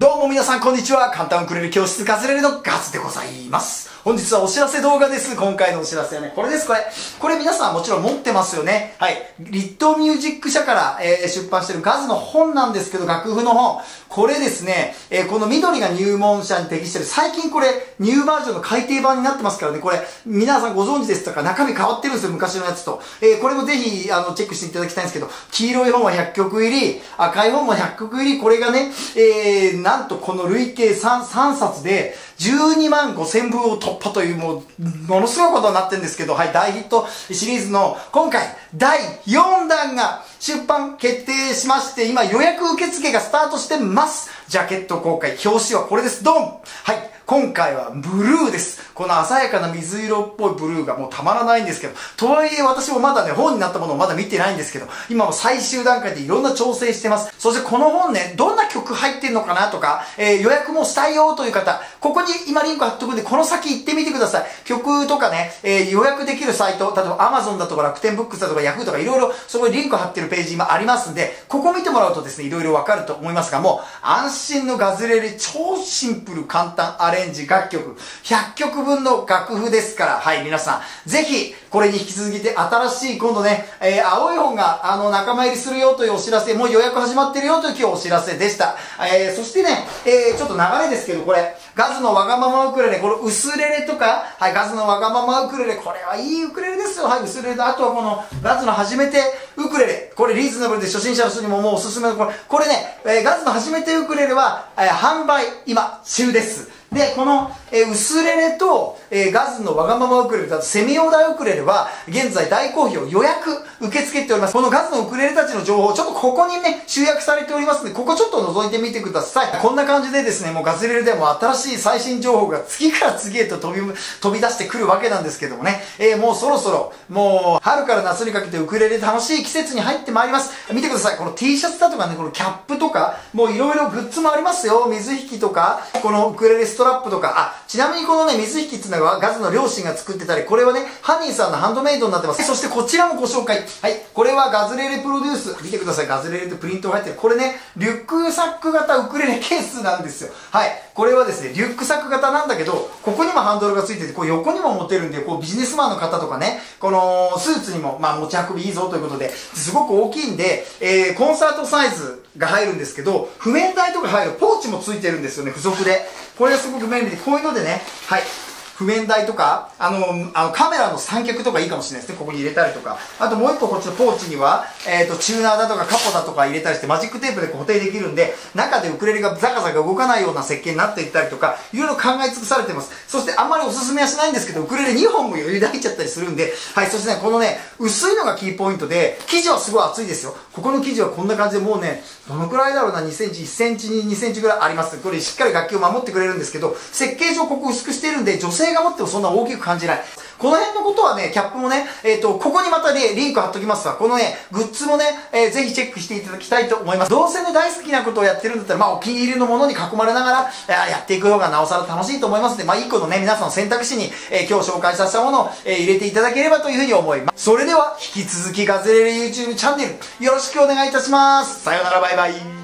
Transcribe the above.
どうも皆さんこんにちは。簡単ウクレレ教室ガズレレのガズでございます。本日はお知らせ動画です。今回のお知らせはね、これです。これ皆さんもちろん持ってますよね。はい。リットーミュージック社から、出版してるガズの本なんですけど、楽譜の本。これですね、この緑が入門者に適してる。最近これ、ニューバージョンの改訂版になってますからね、これ、皆さんご存知ですとか、中身変わってるんですよ、昔のやつと。これもぜひ、チェックしていただきたいんですけど、黄色い本は100曲入り、赤い本も100曲入り、これがね、なんとこの累計 3冊で12万5000部を突破というものすごいことになってるんですけど、はい、大ヒットシリーズの今回第4弾が出版決定しまして、今予約受付がスタートしてます。ジャケット公開、表紙はこれです。ドン！はい。今回はブルーです。この鮮やかな水色っぽいブルーがもうたまらないんですけど、とはいえ私もまだね、本になったものをまだ見てないんですけど、今も最終段階でいろんな調整してます。そしてこの本ね、どんな曲入ってんのかなとか、予約もしたいよという方、ここに今リンク貼っとくんで、この先行ってみてください。曲とかね、予約できるサイト、例えば Amazon だとか楽天ブックスだとか Yahoo とかいろいろそこにリンク貼ってるページ今ありますんで、ここ見てもらうとですね、いろいろわかると思いますが、もう安心のガズレレ超シンプル簡単アレンジ楽曲、100曲分の楽譜ですから、はい、皆さん、ぜひ、これに引き続きで、新しい、今度ね、青い本が、仲間入りするよというお知らせ、もう予約始まってるよという今日お知らせでした。そしてね、ちょっと流れですけど、これ、ガズのわがままウクレレ、この薄レレとか、はい、ガズのわがままウクレレ、これはいいウクレレですよ。はい、薄レレと、あとはこの、ガズの初めてウクレレ、これリーズナブルで初心者の人にももうおすすめの、これね、ガズの初めてウクレレは、販売、今、中です。で、この、薄レレと、ガズのわがままウクレレとセミオーダーウクレレは現在大好評予約受け付けております。このガズのウクレレたちの情報ちょっとここにね集約されておりますので、ここちょっと覗いてみてください。こんな感じでですね、もうガズレレでも新しい最新情報が次から次へと飛び出してくるわけなんですけどもね、もうそろそろもう春から夏にかけてウクレレ楽しい季節に入ってまいります。見てください。この T シャツだとかね、このキャップとかもういろいろグッズもありますよ。水引きとかこのウクレレストラップとか、ちなみにこのね水引きっていうのはガズの両親が作ってたり、これはねハニーさんのハンドメイドになってます。そしてこちらもご紹介。はい、これはガズレレプロデュース。見てください。ガズレレとプリントが入ってる。これねリュックサック型ウクレレケースなんですよ。はい、これはですねリュックサック型なんだけど、ここにもハンドルがついてて、こう横にも持てるんで、こうビジネスマンの方とかね、このスーツにも持ち運びいいぞということで、すごく大きいんで、コンサートサイズが入るんですけど、譜面台とか入るポーチもついてるんですよね、付属で。これがすごく便利で、こういうのでね、はい、譜面台とか、カメラの三脚とかいいかもしれないですね。ここに入れたりとか。あともう一個こっちのポーチには、チューナーだとかカポだとか入れたりして、マジックテープで固定できるんで、中でウクレレがザカザカ動かないような設計になっていったりとか、いろいろ考え尽くされてます。そしてあんまりおすすめはしないんですけど、ウクレレ2本も余裕で入っちゃったりするんで、はい、そしてね、このね、薄いのがキーポイントで、生地はすごい厚いですよ。ここの生地はこんな感じでもうね、どのくらいだろうな、2センチ、1センチに2センチぐらいあります。これしっかり楽器を守ってくれるんですけど、設計上ここ薄くしているんで、女性が持ってもそんな大きく感じない。この辺のことはね、キャップもね、ここにまたね、リンク貼っときますわ。このね、グッズもね、ぜひチェックしていただきたいと思います。どうせね、大好きなことをやってるんだったら、お気に入りのものに囲まれながら、やっていく方がなおさら楽しいと思いますので、一個のね、皆さんの選択肢に、今日紹介させたものを、入れていただければというふうに思います。それでは、引き続きガズレレ YouTube チャンネル、よろしくお願いいたします。さようなら、バイバイ。